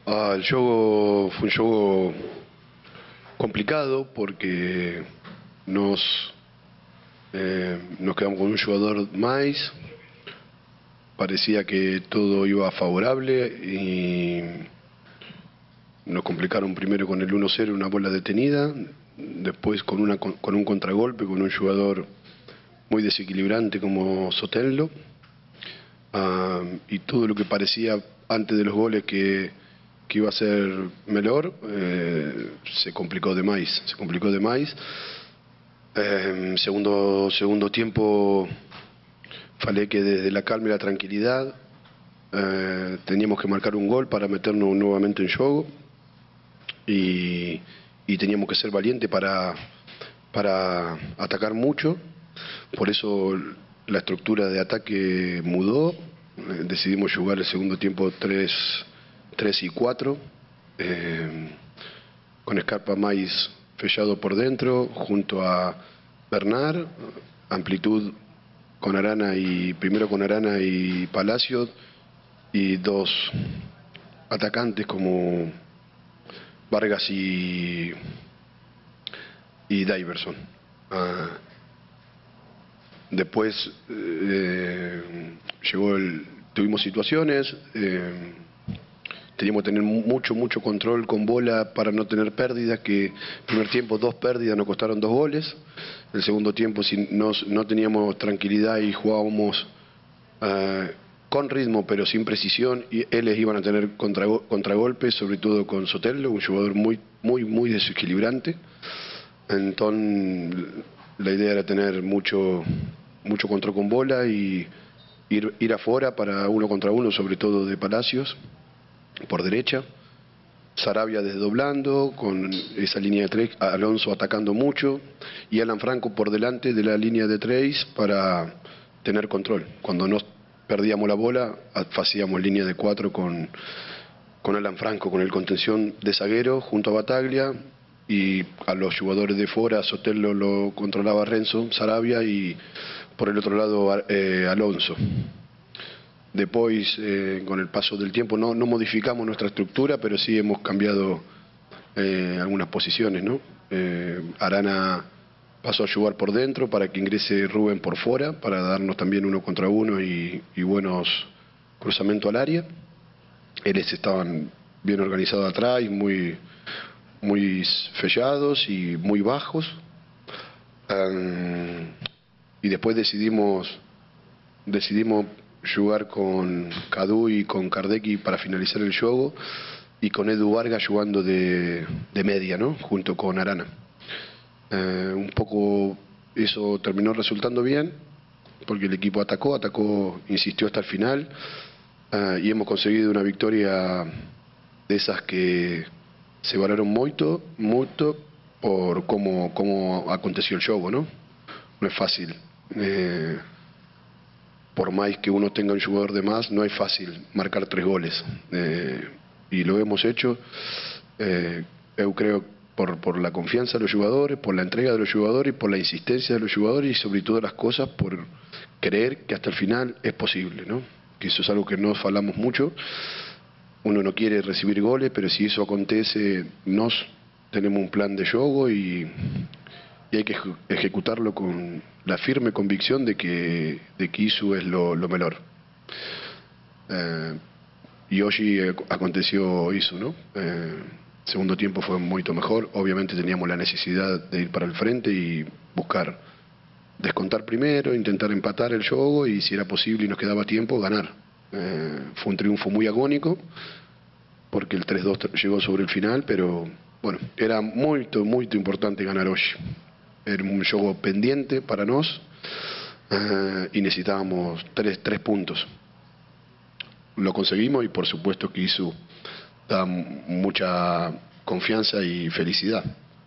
El xogo fue un xogo complicado porque nos quedamos con un jugador más. Parecía que todo iba favorable y nos complicaron primero con el 1-0, una bola detenida, después con un contragolpe con un jugador muy desequilibrante como Sotello, y todo lo que parecía antes de los goles que iba a ser mejor, se complicó de más. Segundo tiempo, falé que desde la calma y la tranquilidad teníamos que marcar un gol para meternos nuevamente en juego y teníamos que ser valientes para atacar mucho. Por eso la estructura de ataque mudó. Decidimos jugar el segundo tiempo 3-4, con Scarpa más fechado por dentro, junto a Bernard, amplitud con primero con Arana y Palacios, y dos atacantes como Vargas y Diverson. Después tuvimos situaciones, teníamos que tener mucho control con bola para no tener pérdidas, que el primer tiempo 2 pérdidas nos costaron 2 goles. El segundo tiempo, si no teníamos tranquilidad y jugábamos con ritmo pero sin precisión, y ellos iban a tener contragolpes, sobre todo con Sotello, un jugador muy desequilibrante. Entonces la idea era tener mucho control con bola y ir afuera para 1 contra 1, sobre todo de Palacios por derecha, Sarabia desdoblando con esa línea de 3, Alonso atacando mucho y Alan Franco por delante de la línea de 3 para tener control. Cuando nos perdíamos la bola, hacíamos línea de 4 con Alan Franco, con el contención de zaguero junto a Bataglia, y a los jugadores de fuera Sotello lo controlaba Renzo, Sarabia, y por el otro lado Alonso. Después, con el paso del tiempo, no modificamos nuestra estructura, pero sí hemos cambiado algunas posiciones, ¿no? Arana pasó a jugar por dentro para que ingrese Rubén por fuera, para darnos también 1 contra 1 y buenos cruzamientos al área. Ellos estaban bien organizados atrás, muy fechados y muy bajos. Y después decidimos jugar con Cadu y con Kardecki para finalizar el juego, y con Edu Vargas jugando de media, ¿no? Junto con Arana. Un poco eso terminó resultando bien, porque el equipo atacó, insistió hasta el final, y hemos conseguido una victoria de esas que se valoraron mucho por cómo aconteció el juego, ¿no? No es fácil. Por más que uno tenga un jugador de más, no es fácil marcar 3 goles. Y lo hemos hecho, yo creo, por la confianza de los jugadores, por la entrega de los jugadores, por la insistencia de los jugadores, y sobre todas las cosas por creer que hasta el final es posible, ¿no? Que eso es algo que nos falamos mucho. Uno no quiere recibir goles, pero si eso acontece, tenemos un plan de juego y hay que ejecutarlo con la firme convicción de que eso es lo mejor. Y hoy aconteció eso, ¿no? Segundo tiempo fue mucho mejor. Obviamente teníamos la necesidad de ir para el frente y buscar descontar primero, intentar empatar el juego, y si era posible y nos quedaba tiempo, ganar. Fue un triunfo muy agónico porque el 3-2 llegó sobre el final, pero bueno, era muy importante ganar hoy. Era un juego pendiente para nos, y necesitábamos 3 puntos. Lo conseguimos, y por supuesto que eso da mucha confianza y felicidad.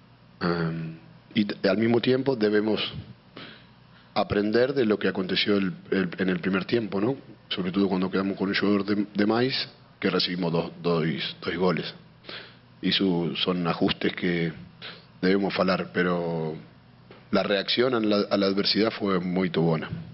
Y al mismo tiempo debemos aprender de lo que aconteció en el primer tiempo, ¿no? Sobre todo cuando quedamos con un jugador de más, que recibimos dos goles. Y son ajustes que debemos falar, pero la reacción a la adversidad fue muy buena.